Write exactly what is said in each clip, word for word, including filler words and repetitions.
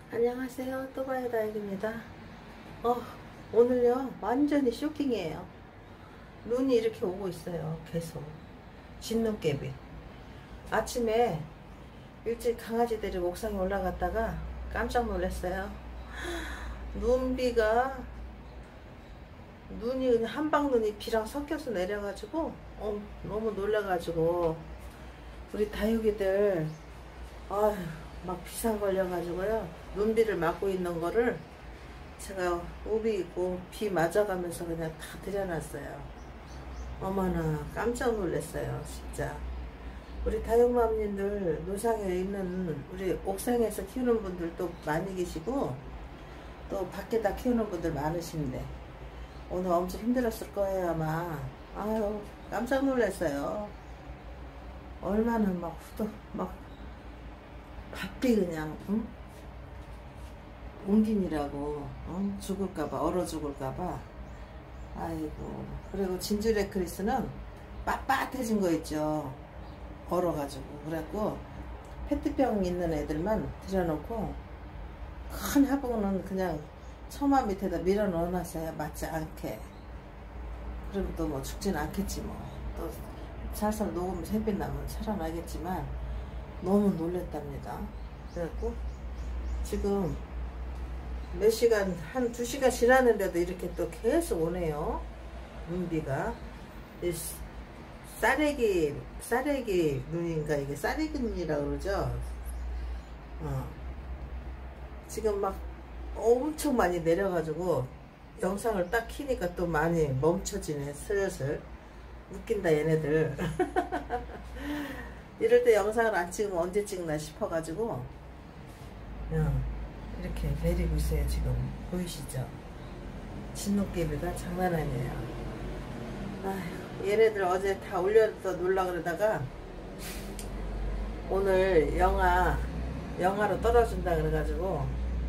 안녕하세요. 또바이 다육입니다. 어, 오늘요 완전히 쇼킹이에요. 눈이 이렇게 오고 있어요. 계속 진눈깨비. 아침에 일찍 강아지 데리고 옥상에 올라갔다가 깜짝 놀랐어요. 눈비가 눈이 그냥 한방눈이 비랑 섞여서 내려가지고 어, 너무 놀라가지고 우리 다육이들 아휴 막 비상 걸려가지고요 눈비를 맞고 있는 거를 제가 우비 있고 비 맞아가면서 그냥 다 들여놨어요. 어머나 깜짝 놀랐어요 진짜. 우리 다육맘님들 노상에 있는 우리 옥상에서 키우는 분들도 많이 계시고 또 밖에다 키우는 분들 많으신데 오늘 엄청 힘들었을 거예요 아마. 아유 깜짝 놀랐어요. 얼마나 막 후도 막 바삐 그냥 응? 옹긴이라고 응? 죽을까봐 얼어 죽을까봐. 아이고 그리고 진주레크리스는 빳빳해진 거 있죠. 얼어가지고 그래갖고 페트병 있는 애들만 들여놓고 큰 화분은 그냥 처마 밑에다 밀어 넣어놨어요. 맞지 않게. 그러면 또 뭐 죽진 않겠지 뭐. 또 살살 녹으면서 햇빛 나면 살아나겠지만 너무 놀랬답니다. 그래갖고 지금 몇 시간 한 두 시간 지났는데도 이렇게 또 계속 오네요. 눈비가 쌀애기 쌀애기 눈인가 이게 쌀애기 눈이라고 그러죠. 어. 지금 막 엄청 많이 내려가지고 영상을 딱 키니까 또 많이 멈춰지네. 슬슬 웃긴다 얘네들. 이럴 때 영상을 안 찍으면 언제 찍나 싶어가지고 어, 이렇게 내리고 있어요. 지금 보이시죠? 진눈깨비가 장난 아니에요. 아휴, 얘네들 어제 다 올려서 놀라 그러다가 오늘 영하 영하로 떨어진다 그래가지고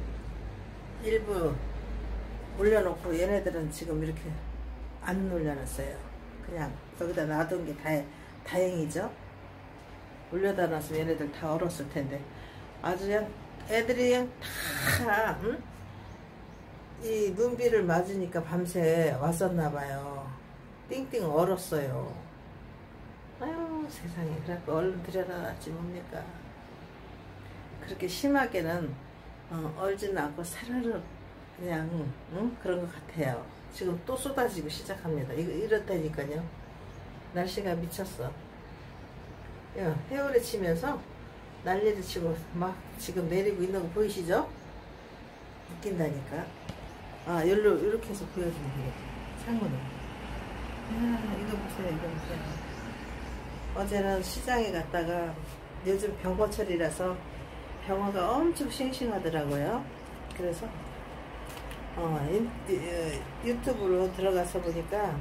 일부 올려놓고 얘네들은 지금 이렇게 안 올려놨어요. 그냥 여기다 놔둔 게 다, 다행이죠. 올려다 놨으면 얘네들 다 얼었을 텐데 아주 그냥 애들이 그냥 다 응? 이 눈비를 맞으니까 밤새 왔었나봐요. 띵띵 얼었어요. 아유 세상에. 그래갖고 얼른 들여다놨지 뭡니까. 그렇게 심하게는 어, 얼지는 않고 사르르 그냥 응? 그런 것 같아요. 지금 또 쏟아지고 시작합니다. 이거 이렇다니까요. 날씨가 미쳤어. 야, 해오래 치면서 난리를 치고 막 지금 내리고 있는 거 보이시죠? 웃긴다니까. 아, 여기로 이렇게 해서 보여주면 되겠다. 창문을. 야, 이거 보세요, 이거 보세요. 어제는 시장에 갔다가 요즘 병어철이라서 병어가 엄청 싱싱하더라고요. 그래서 어, 유튜브로 들어가서 보니까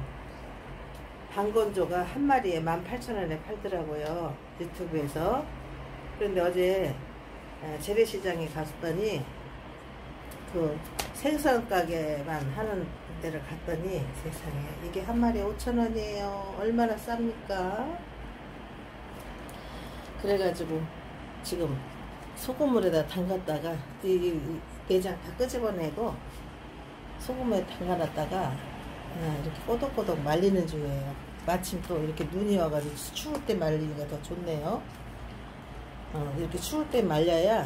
방건조가 한 마리에 만 팔천 원에 팔더라고요. 유튜브에서. 그런데 어제 재래시장에 갔더니 그 생선 가게만 하는 데를 갔더니 세상에 이게 한 마리에 오천 원이에요. 얼마나 쌉니까? 그래가지고 지금 소금물에다 담갔다가 이, 이 내장 다 끄집어내고 소금에 담가놨다가 이렇게 꼬독꼬독 말리는 중이에요. 마침 또 이렇게 눈이 와가지고 추울 때 말리니까 더 좋네요. 어, 이렇게 추울 때 말려야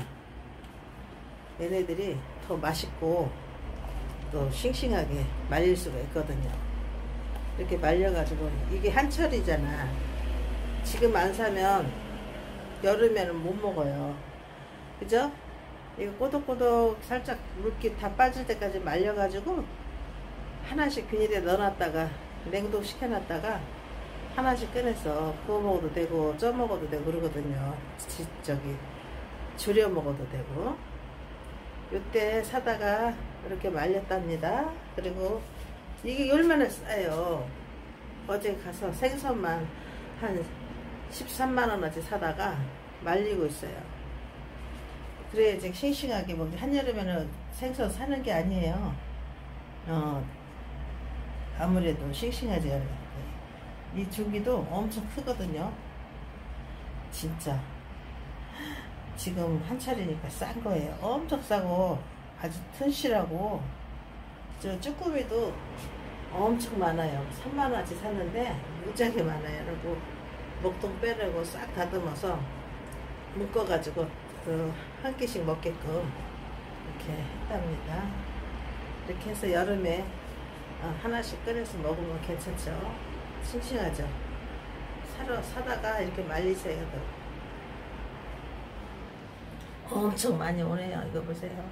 얘네들이 더 맛있고 또 싱싱하게 말릴 수가 있거든요. 이렇게 말려가지고 이게 한철이잖아. 지금 안 사면 여름에는 못 먹어요. 그죠? 이거 꼬독꼬독 살짝 물기 다 빠질 때까지 말려가지고 하나씩 비닐에 넣어놨다가 냉동 시켜놨다가 하나씩 꺼내서 구워 먹어도 되고 쪄 먹어도 되고 그러거든요. 지, 저기 졸여 먹어도 되고. 이때 사다가 이렇게 말렸답니다. 그리고 이게 얼마나 싸요. 어제 가서 생선만 한 십삼만 원어치 사다가 말리고 있어요. 그래야지 싱싱하게 먹지. 한여름에는 생선 사는 게 아니에요. 어, 아무래도 싱싱하지 않아요. 이 조기도 엄청 크거든요. 진짜 지금 한철이니까 싼 거예요. 엄청 싸고 아주 튼실하고. 저 쭈꾸미도 엄청 많아요. 삼만 원어치 샀는데 무지하게 많아요. 그리고 목동 빼려고 싹 다듬어서 묶어가지고 그 한 끼씩 먹게끔 이렇게 했답니다. 이렇게 해서 여름에 하나씩 꺼내서 먹으면 괜찮죠. 싱싱하죠. 사러, 사다가 이렇게 말리세요. 엄청 많이 오네요. 이거 보세요.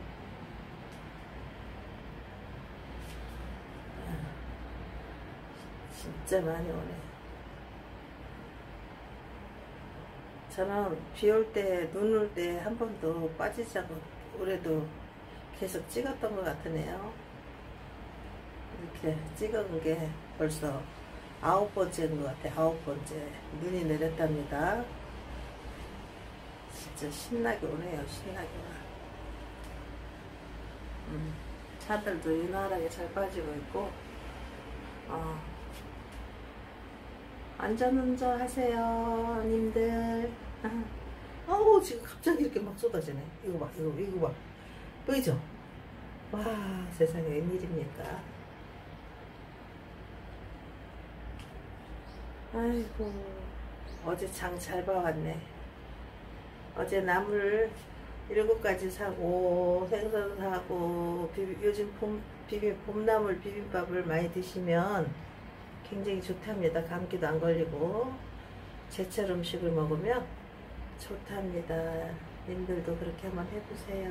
진짜 많이 오네요. 저는 비 올 때, 눈 올 때 한 번도 빠지지 않고 올해도 계속 찍었던 것 같으네요. 이렇게 찍은 게 벌써 아홉 번째인 것 같아요. 아홉 번째. 눈이 내렸답니다. 진짜 신나게 오네요. 신나게 와. 음, 차들도 유난하게 잘 빠지고 있고, 어, 안전운전 하세요, 님들. 어우, 지금 갑자기 이렇게 막 쏟아지네. 이거 봐, 이거, 이거 봐. 보이죠? 와, 세상에 웬일입니까? 아이고, 어제 장 잘 봐왔네. 어제 나물 일곱 가지 사고, 생선 사고, 비비, 요즘 봄, 비빔, 봄나물 비빔밥을 많이 드시면 굉장히 좋답니다. 감기도 안 걸리고 제철 음식을 먹으면 좋답니다. 님들도 그렇게 한번 해보세요.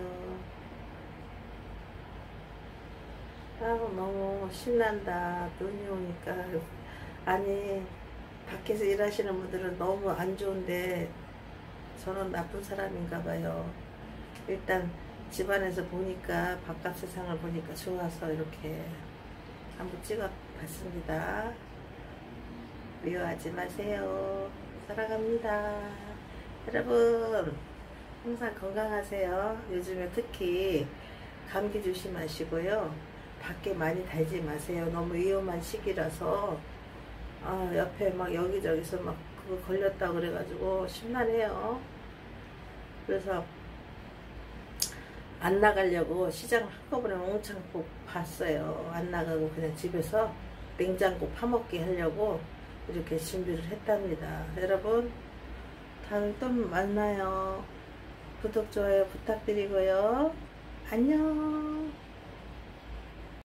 아우, 너무 신난다. 눈이 오니까. 아니, 밖에서 일하시는 분들은 너무 안 좋은데 저는 나쁜 사람인가 봐요. 일단 집안에서 보니까, 바깥 세상을 보니까 좋아서 이렇게 한번 찍어 봤습니다. 미워하지 마세요. 사랑합니다. 여러분, 항상 건강하세요. 요즘에 특히 감기 조심하시고요. 밖에 많이 달지 마세요. 너무 위험한 시기라서. 아, 옆에 막 여기저기서 막 그거 걸렸다 그래가지고 심란해요. 그래서 안 나가려고 시장 한꺼번에 몽창 봤어요. 안 나가고 그냥 집에서 냉장고 파먹기 하려고 이렇게 준비를 했답니다. 여러분, 다음에 또 만나요. 구독, 좋아요 부탁드리고요. 안녕.